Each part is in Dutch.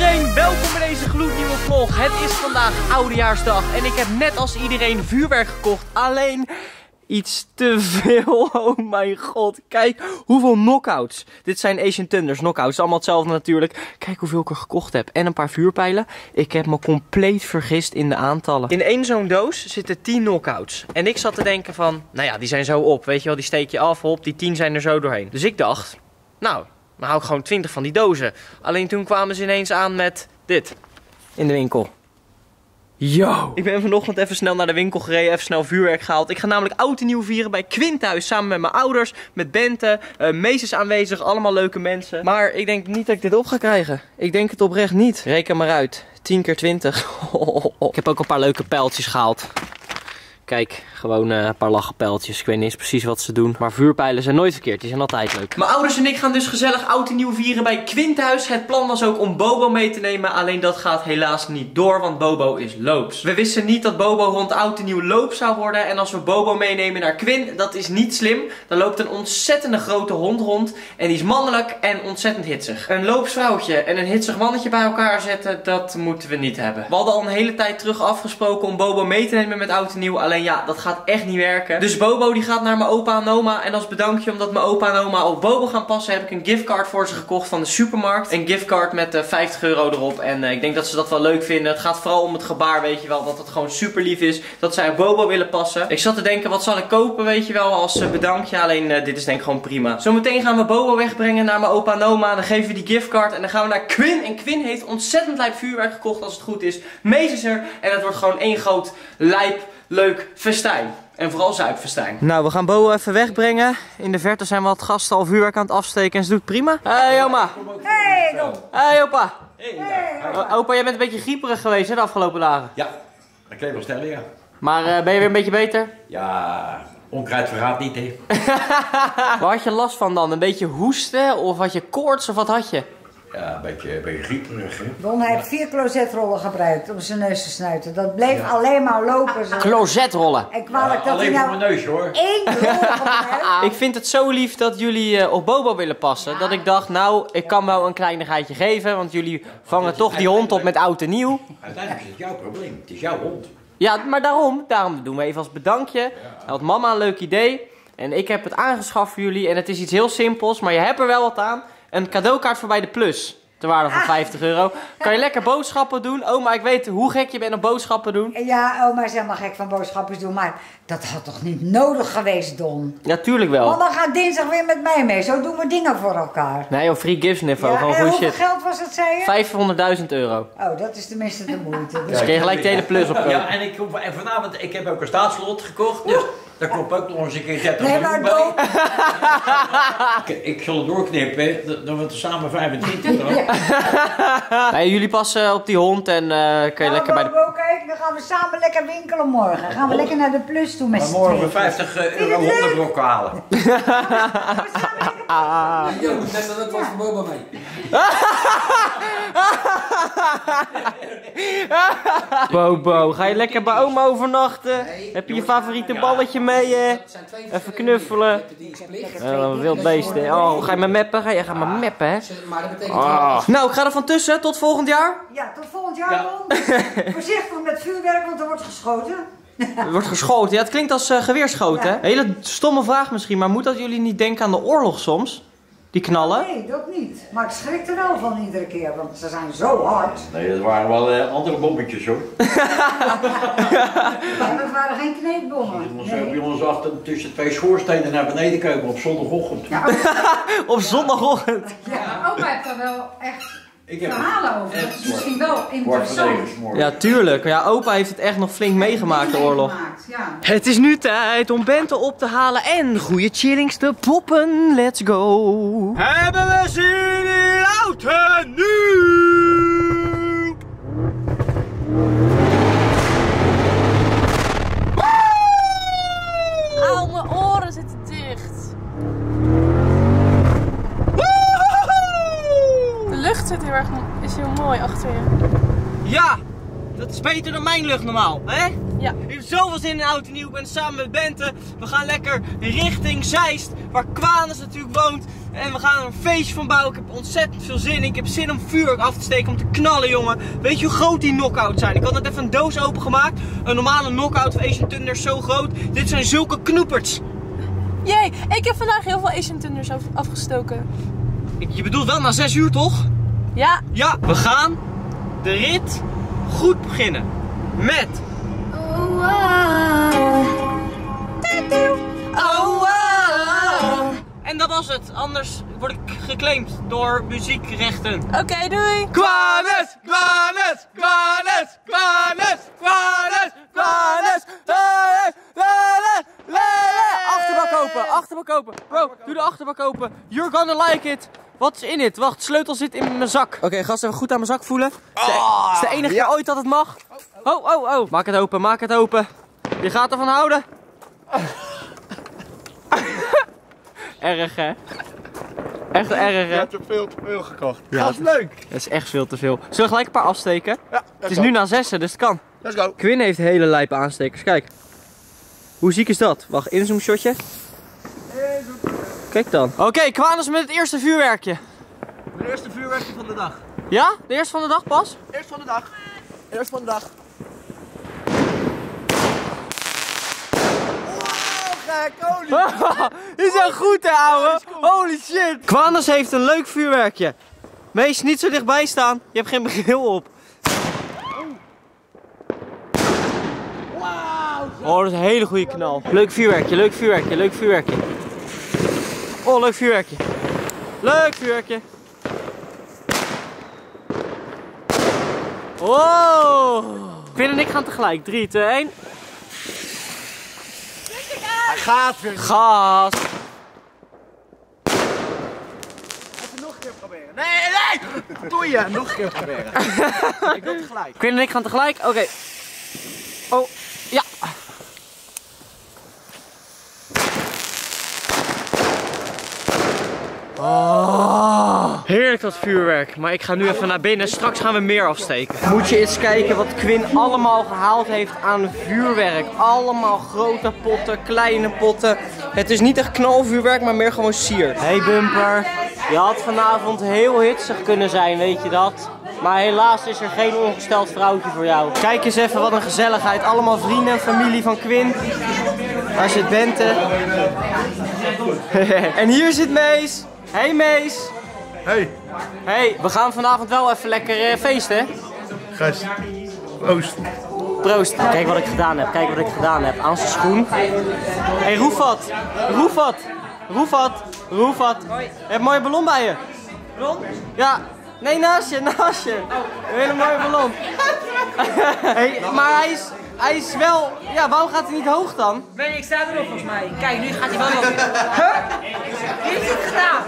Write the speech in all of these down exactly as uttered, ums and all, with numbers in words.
iedereen, welkom bij deze gloednieuwe vlog. Het is vandaag Oudejaarsdag en ik heb net als iedereen vuurwerk gekocht. Alleen iets te veel. Oh mijn god, kijk hoeveel knockouts. Dit zijn Asian Thunders knockouts, allemaal hetzelfde natuurlijk. Kijk hoeveel ik er gekocht heb en een paar vuurpijlen. Ik heb me compleet vergist in de aantallen. In één zo'n doos zitten tien knockouts. En ik zat te denken van, nou ja, die zijn zo op. Weet je wel, die steek je af, hop, die tien zijn er zo doorheen. Dus ik dacht, nou, dan hou ik gewoon twintig van die dozen. Alleen toen kwamen ze ineens aan met dit. In de winkel. Yo! Ik ben vanochtend even snel naar de winkel gereden, even snel vuurwerk gehaald. Ik ga namelijk oud en nieuw vieren bij Quint thuis, samen met mijn ouders, met Bente. Uh, Mees is aanwezig, allemaal leuke mensen. Maar ik denk niet dat ik dit op ga krijgen. Ik denk het oprecht niet. Reken maar uit. tien keer twintig. Ik heb ook een paar leuke pijltjes gehaald. Kijk, gewoon uh, een paar lachenpijltjes. Ik weet niet eens precies wat ze doen. Maar vuurpijlen zijn nooit verkeerd. Die zijn altijd leuk. Mijn ouders en ik gaan dus gezellig oud en nieuw vieren bij Quint thuis. Het plan was ook om Bobo mee te nemen. Alleen dat gaat helaas niet door, want Bobo is loops. We wisten niet dat Bobo rond oud en nieuw loops zou worden. En als we Bobo meenemen naar Quint, dat is niet slim. Dan loopt een ontzettende grote hond rond. En die is mannelijk en ontzettend hitsig. Een loopsvrouwtje en een hitsig mannetje bij elkaar zetten, dat moeten we niet hebben. We hadden al een hele tijd terug afgesproken om Bobo mee te nemen met oud en nieuw. Alleen ja, dat gaat echt niet werken. Dus Bobo die gaat naar mijn opa en oma. En als bedankje omdat mijn opa en oma op Bobo gaan passen, heb ik een giftcard voor ze gekocht van de supermarkt. Een giftcard met uh, vijftig euro erop. En uh, ik denk dat ze dat wel leuk vinden. Het gaat vooral om het gebaar, weet je wel. Dat het gewoon super lief is. Dat zij op Bobo willen passen. Ik zat te denken, wat zal ik kopen, weet je wel, als uh, bedankje. Alleen uh, dit is denk ik gewoon prima. Zometeen gaan we Bobo wegbrengen naar mijn opa en oma. Dan geven we die giftcard en dan gaan we naar Quint. En Quint heeft ontzettend lijp vuurwerk gekocht als het goed is. Mees is er. En het wordt gewoon één groot lijp leuk festijn. En vooral zuipfestijn. Nou, we gaan Bobo even wegbrengen. In de verte zijn wat gasten al vuurwerk aan het afsteken en ze doet het prima. Hé, hey, oma. Hey, Dom. Hé, hey, opa. Hey, Hey. Opa, jij bent een beetje grieperig geweest hè, de afgelopen dagen. Ja, dat kan je wel stellen, ja. Maar uh, ben je weer een beetje beter? Ja, onkruid verraadt niet, hè. Waar had je last van dan? Een beetje hoesten? Of had je koorts? Of wat had je? Ja, een beetje, een beetje grieperig, hè. Don heeft vier closetrollen gebruikt om zijn neus te snuiten. Dat bleef ja. alleen maar lopen. Zo. Closetrollen? En kwalijk ja, dat hij alleen nou voor mijn neus, hoor. één rol gebruikt. Ik vind het zo lief dat jullie uh, op Bobo willen passen. Ja. Dat ik dacht, nou, ik kan wel een kleinigheidje geven. Want jullie vangen toch die hond op met oud en nieuw. Uiteindelijk is het jouw probleem. Het is jouw hond. Ja, maar daarom. Daarom doen we even als bedankje. Ja. Had mama een leuk idee. En ik heb het aangeschaft voor jullie. En het is iets heel simpels, maar je hebt er wel wat aan. Een cadeaukaart voor bij de Plus. Ter waarde van vijftig euro. Kan je lekker boodschappen doen. Oma, ik weet hoe gek je bent op boodschappen doen. Ja, oma is helemaal gek van boodschappen doen. Maar dat had toch niet nodig geweest, Don? Ja, tuurlijk wel. Want dan gaat dinsdag weer met mij mee. Zo doen we dingen voor elkaar. Nee, joh, free gifts niveau. Ja, gewoon en goed hoeveel shit. geld was het, zei je? vijfhonderdduizend euro. Oh, dat is tenminste de moeite. Dus ja, ik kreeg gelijk de hele Plus op. Ja, en, ik, en vanavond, ik heb ook een staatslot gekocht. Dus daar klopt ook nog eens een keer dertig nee, miljoen maar bij. ik, ik zal het doorknippen, dan wordt het samen vijfentwintig euro. Ja. Nee, jullie passen op die hond en uh, kan je nou, lekker bij de... Kijk, dan gaan we samen lekker winkelen morgen. Gaan we oh. lekker naar de Plus toe met z'n tweeën. Morgen vijftig euro honderdbrokken halen. Ah. Jo, net dat was voor Bobo mee. Bobo, ga je lekker bij oma overnachten? Nee, heb je je favoriete ja. balletje mee? Eh? Even knuffelen. Oh, wild beest, hè? Oh, ga je me meppen? Ga je gaat me meppen, hè? Oh. Nou, ik ga er van tussen. Tot volgend jaar. Ja, tot volgend jaar, ja. Voorzichtig met vuurwerk, want er wordt geschoten. Er wordt geschoten. Ja, het klinkt als uh, geweerschoten, ja. hè? Hele stomme vraag misschien, maar moet dat jullie niet denken aan de oorlog soms? Die knallen? Nee, dat niet. Maar ik schrik er wel van iedere keer, want ze zijn zo hard. Nee, dat waren wel uh, andere bommetjes, hoor. Maar dat waren geen kneepbommen. Nee. Bij ons achter tussen twee schoorstenen naar beneden komen op zondagochtend. Ja. Op zondagochtend? Ja, opa heeft er wel echt ik heb verhalen over. Dat is misschien wel interessant. Ja, tuurlijk. Ja, opa heeft het echt nog flink meegemaakt, de oorlog. Ja. Het is nu tijd om Bente op te halen en goede chillings te poppen. Let's go. Hebben we zin in oud en nieuw? Auw, mijn oren zitten dicht. De lucht zit heel erg, is heel mooi achter je. Ja, dat is beter dan mijn lucht normaal, hè? Ja. Ik heb zoveel zin in oud en nieuw. Ik ben samen met Bente. We gaan lekker richting Zeist, waar Quanus natuurlijk woont. En we gaan er een feestje van bouwen. Ik heb ontzettend veel zin in. Ik heb zin om vuurwerk af te steken, om te knallen, jongen. Weet je hoe groot die knockouts zijn? Ik had net even een doos opengemaakt. Een normale knockout van Asian Thunder is zo groot. Dit zijn zulke knoeperts. Jee, ik heb vandaag heel veel Asian Thunders af- afgestoken. Ik- Je bedoelt wel na zes uur, toch? Ja. Ja, we gaan de rit goed beginnen. Met... Oh, wow. En dat was het. Anders word ik geclaimd door muziekrechten. Oké, okay, doei. Quanus, Quanus, Quanus, Quanus, Quanus, Quanus, achterbak open, achterbak open. Bro, doe de achterbak open. You're gonna like it. Wat is in it? Wacht, de sleutel zit in mijn zak. Oké, okay, gast, even goed aan mijn zak voelen. Het is de, is de enige keer ooit dat het mag. Oh, oh, oh. Maak het open, maak het open. Je gaat ervan houden. Erg, hè? Echt erg, hè? Je hebt er veel te veel gekocht. Ja, dat is leuk. Dat is echt veel te veel. Zullen we gelijk een paar afsteken? Ja, het is nu na zessen, dus het kan. Let's go. Quinn heeft hele lijpe aanstekers. Kijk. Hoe ziek is dat? Wacht, inzoom shotje. Kijk dan. Oké, okay, Quanus met het eerste vuurwerkje. De eerste vuurwerkje van de dag. Ja? De eerste van de dag pas? Eerst van de dag. Eerst van de dag. Die zijn goed, hè, ouwe? Holy shit! Quanus heeft een leuk vuurwerkje. Mees, niet zo dichtbij staan. Je hebt geen bril op. Oh, dat is een hele goede knal. Leuk vuurwerkje, leuk vuurwerkje, leuk vuurwerkje. Oh, leuk vuurwerkje. Leuk vuurwerkje. Wow! Quinn en ik gaan tegelijk. drie, twee, één. Hij gaat weer. Gas! Even nog een keer proberen. Nee, nee! Wat doe je? Nog een keer proberen. Ik doe het gelijk. Quinn en ik gaan tegelijk. Oké. Okay. Oh, ja. Oh, heerlijk dat vuurwerk. Maar ik ga nu even naar binnen. Straks gaan we meer afsteken. Moet je eens kijken wat Quinn allemaal gehaald heeft aan vuurwerk. Allemaal grote potten, kleine potten. Het is niet echt knalvuurwerk, maar meer gewoon sier. Hey Bumper. Je had vanavond heel hitsig kunnen zijn, weet je dat? Maar helaas is er geen ongesteld vrouwtje voor jou. Kijk eens even, wat een gezelligheid. Allemaal vrienden en familie van Quinn. Daar zit Bente. En hier zit Mees. Hey Mees. Hey. Hey, we gaan vanavond wel even lekker uh, feesten, hè? Gast. Proost. Proost. Kijk wat ik gedaan heb, kijk wat ik gedaan heb. Aan zijn schoen. Hey Roefat. Roefat. Roefat. Roefat. Je hebt een mooie ballon bij je. Ballon? Ja. Nee, naast je, naast je. Een hele mooie ballon. Hey, maar hij is, hij is wel... Ja, waarom gaat hij niet hoog dan? Nee, ik sta erop volgens mij. Kijk, nu gaat hij wel nog. Huh? Wie heeft het gedaan?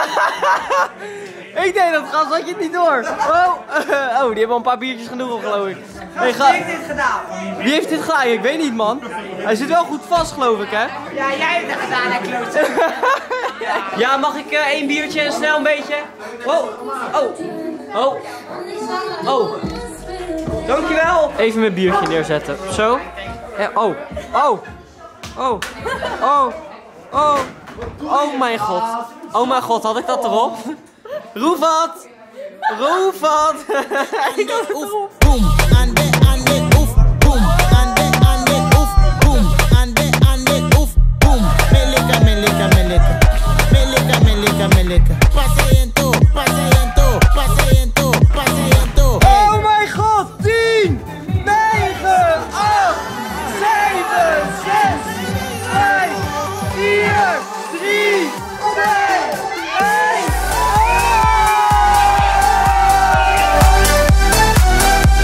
Ik deed dat, gast, had je het niet door. Oh, oh, die hebben al een paar biertjes genoeg op, geloof ik. Hey, ga... Wie heeft dit gedaan? Wie heeft dit gedaan? Ik weet niet, man. Hij zit wel goed vast, geloof ik, hè? Ja, jij hebt het gedaan, hè, klootzak. Ja, mag ik uh, één biertje en snel een beetje? Oh, oh, oh, oh. Dankjewel. Even mijn biertje neerzetten. Zo. Ja, oh, oh, oh, oh, oh. Oh mijn god. Oh mijn god, had ik dat erop? Roefat! Roefat! Ik had het erop. Boom, ande, ande, oef, boom, ande, ande, oef, boom, ande, ande, oef, boom. Meleka, meleka, meleka, meleka, meleka, meleka. Paseento, paseento, paseento, paseento. Oh mijn god! tien, negen, acht, zeven, zes, vijf, vier, drie, twee, één.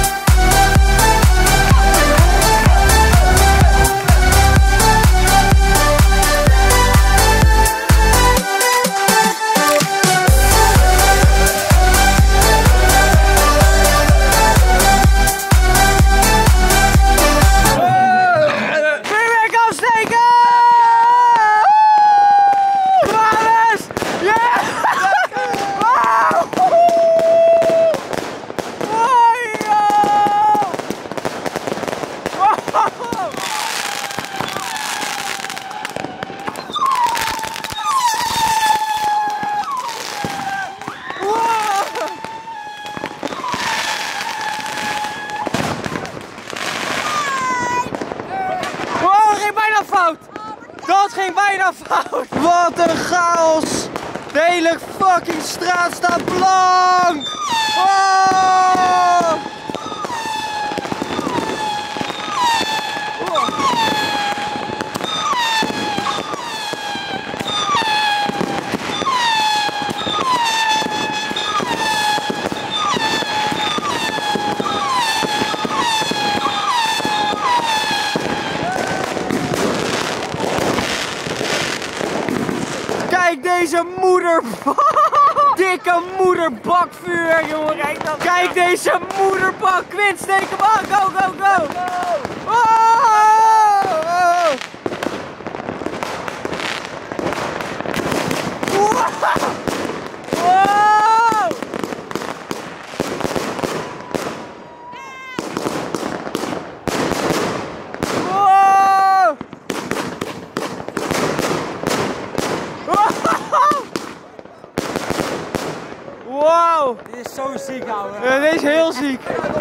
fout. Dat ging bijna fout. Wat een chaos. De hele fucking straat staat blank. Oh! Kijk deze moeder... Dikke moederbakvuur, jongen. Kijk, dan. Kijk deze moederbak. Quint, steek hem aan. Go, go, go. Oh! Wow! Wow! Wow! Wow! Dit is zo ziek, ouwe. Ja, dit is heel ziek.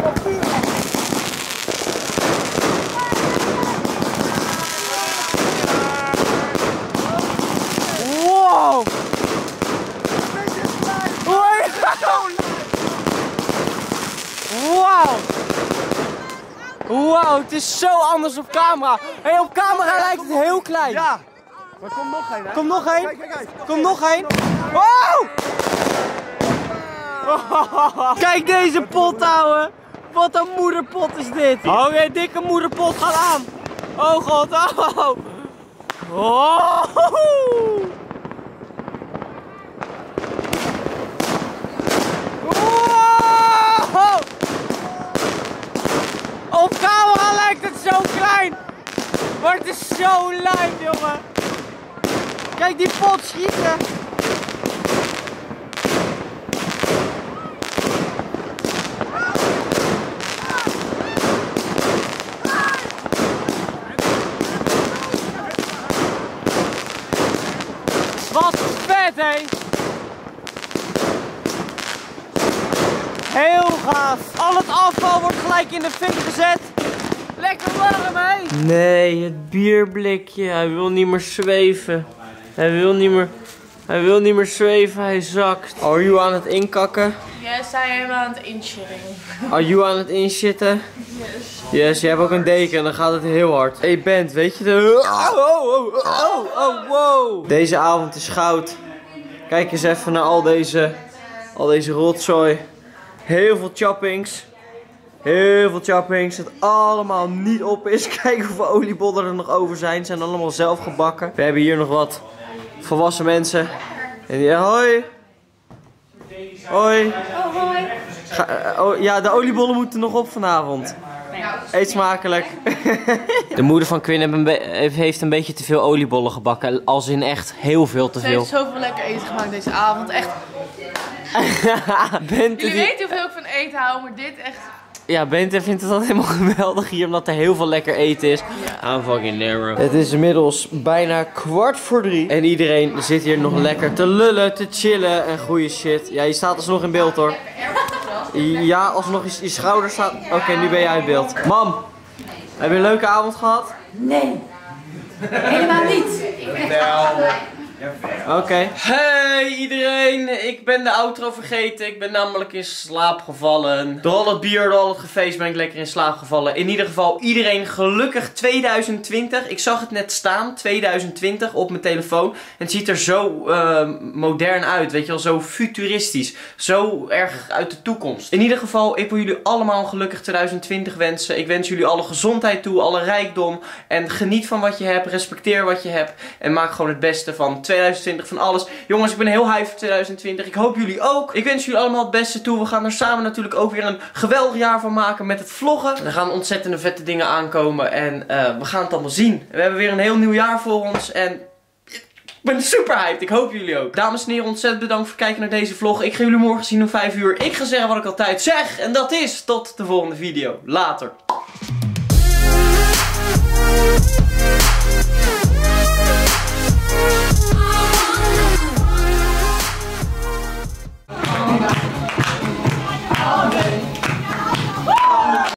Wow! Wauw! Wauw, het is zo anders op camera. Hé, hey, op camera lijkt het heel klein. Ja. Maar kom nog één, hè? Kom nog één. Kijk, kijk, kijk. Kom nog één. Wow! Kijk deze pot, ouwe. Wat een moederpot is dit. Oh, een dikke moederpot gaat aan. Oh god, oh. Oh. Wow. Op camera lijkt het zo klein. Maar het is zo lijp, jongen. Kijk die pot schieten. Wat vet, hé! Heel gaaf. Al het afval wordt gelijk in de fik gezet. Lekker warm, hé! Nee, het bierblikje. Hij wil niet meer zweven. Hij wil niet meer... Hij wil niet meer zweven, hij zakt. Are you aan het inkakken? Yes, I am aan het inshitting. Are you aan het inshitten? Yes. Yes, je hebt ook een deken en dan gaat het heel hard. Hey Bent, weet je de... Oh, oh, oh, oh, oh, wow. Deze avond is goud. Kijk eens even naar al deze... Al deze rotzooi. Heel veel choppings. Heel veel choppings. Het allemaal niet op is. Kijk hoeveel oliebollen er nog over zijn. Ze zijn allemaal zelf gebakken. We hebben hier nog wat volwassen mensen. En die... Hoi. Hoi. Oh, hoi. Ga, uh, oh, ja, de oliebollen moeten nog op vanavond. Eet smakelijk. De moeder van Quinn heeft een beetje te veel oliebollen gebakken. Als in echt heel veel te Ze veel. heeft zoveel lekker eten gemaakt deze avond. Echt. Bente Jullie die... weten hoeveel ik van eten hou, maar dit echt... Ja, Bente vindt het altijd helemaal geweldig hier, omdat er heel veel lekker eten is. I'm fucking narrow. Het is inmiddels bijna kwart voor drie. En iedereen zit hier nog lekker te lullen, te chillen en goede shit. Ja, je staat alsnog in beeld hoor. Ja, alsnog je, je schouder staat... Oké, okay, nu ben jij in beeld. Mam, heb je een leuke avond gehad? Nee. Helemaal niet. Oké. Okay. Hey iedereen, ik ben de outro vergeten. Ik ben namelijk in slaap gevallen. Door al het bier, door al het gefeest ben ik lekker in slaap gevallen. In ieder geval iedereen gelukkig tweeduizend twintig. Ik zag het net staan, tweeduizend twintig op mijn telefoon. En het ziet er zo uh, modern uit, weet je wel, zo futuristisch. Zo erg uit de toekomst. In ieder geval, ik wil jullie allemaal een gelukkig tweeduizend twintig wensen. Ik wens jullie alle gezondheid toe, alle rijkdom. En geniet van wat je hebt, respecteer wat je hebt. En maak gewoon het beste van tweeduizend twintig, van alles. Jongens, ik ben heel hyped voor tweeduizend twintig. Ik hoop jullie ook. Ik wens jullie allemaal het beste toe. We gaan er samen natuurlijk ook weer een geweldig jaar van maken met het vloggen. Er gaan ontzettende vette dingen aankomen. En uh, we gaan het allemaal zien. We hebben weer een heel nieuw jaar voor ons. En ik ben super hyped. Ik hoop jullie ook. Dames en heren, ontzettend bedankt voor het kijken naar deze vlog. Ik ga jullie morgen zien om vijf uur. Ik ga zeggen wat ik altijd zeg. En dat is tot de volgende video. Later.